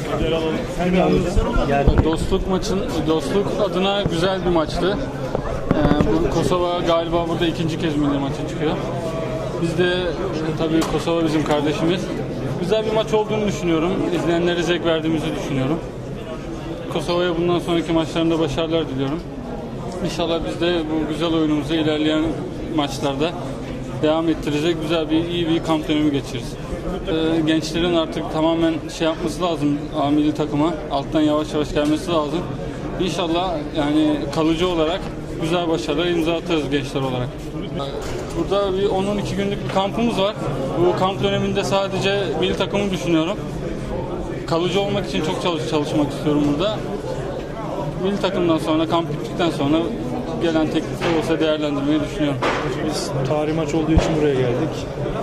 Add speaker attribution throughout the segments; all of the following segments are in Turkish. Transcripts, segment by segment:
Speaker 1: Dostluk adına güzel bir maçtı. Bu Kosova galiba burada ikinci kez milli maça çıkıyor. Biz de tabii Kosova bizim kardeşimiz. Güzel bir maç olduğunu düşünüyorum. İzleyenlere zevk verdiğimizi düşünüyorum. Kosova'ya bundan sonraki maçlarında başarılar diliyorum. İnşallah biz de bu güzel oyunumuzu ilerleyen maçlarda devam ettirecek iyi bir kamp dönemi geçiririz. Gençlerin artık tamamen yapması lazım milli takıma. Alttan yavaş yavaş gelmesi lazım. İnşallah yani kalıcı olarak güzel başarılar imza atarız gençler olarak. Burada bir 10-12 günlük bir kampımız var. Bu kamp döneminde sadece milli takımı düşünüyorum. Kalıcı olmak için çok çalışmak istiyorum burada. Milli takımdan sonra, kamp bittikten sonra gelen teklifler olsa değerlendirmeyi düşünüyorum.
Speaker 2: Biz tarih maç olduğu için buraya geldik.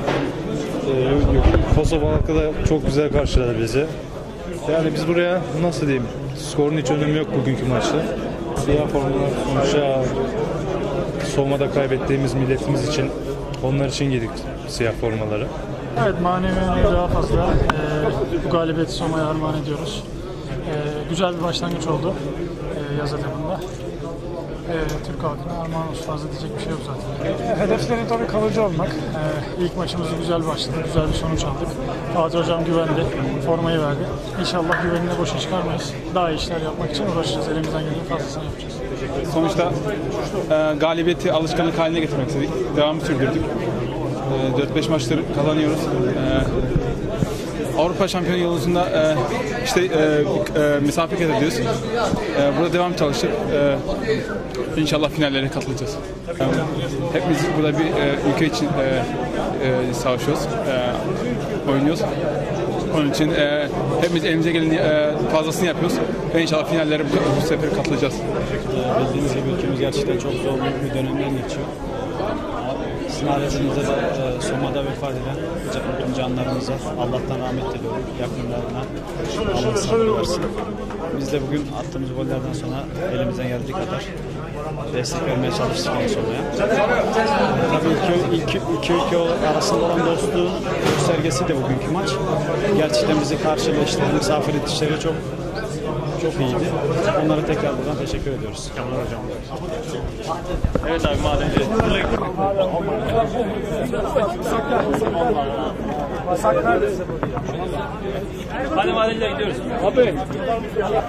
Speaker 2: Kosova halkı da çok güzel karşıladı bizi. Yani biz buraya nasıl diyeyim, skorun hiç önemi yok bugünkü maçta. Siyah formalar sonuçta Soma'da kaybettiğimiz milletimiz için, onlar için giydik siyah formaları.
Speaker 3: Evet, manevi yönü daha fazla. Bu galibiyeti Soma'ya armağan ediyoruz. Güzel bir başlangıç oldu yaz etabında. Türk halkına armağan olsun, fazla diyecek bir şey yok zaten. Hedefleri tabii kalıcı olmak. İlk maçımızı güzel başladık, güzel bir sonuç aldık. Fatih Hocam güvendi, formayı verdi. İnşallah güvenini boşa çıkarmayız. Daha iyi işler yapmak için uğraşacağız. Elimizden gelen fazlasını yapacağız.
Speaker 4: Sonuçta galibiyeti alışkanlık haline getirmek istedik. Devamı sürdürdük. 4-5 maçtır kazanıyoruz. Avrupa Şampiyonu yolunda misafir ediyoruz. Burada devam çalıştık. İnşallah finallere katılacağız. Hepimiz burada bir ülke için savaşıyoruz, oynuyoruz. Onun için hepimiz elimize geleni fazlasını yapıyoruz ve inşallah finallere bu sefer katılacağız.
Speaker 5: Bildiğiniz gibi ülkemiz gerçekten çok zor bir dönemden geçiyor. Sizin ailenizde de Soma'da vefat eden bütün canlarımıza Allah'tan rahmet diliyorum. Yakınlarına Allah sabır versin. Biz de bugün attığımız gollerden sonra elimizden geldiği kadar destek vermeye çalıştık en Soma'ya. Tabii iki ülke arasında olan dostluğun göstergesi de bugünkü maç. Gerçekten bizi karşılayan misafir edişleri çok iyiydi. Onlara tekrar buradan teşekkür ediyoruz. Kemal Hocam.
Speaker 6: Evet abi madenci. Hadi madenciler gidiyoruz. Abi.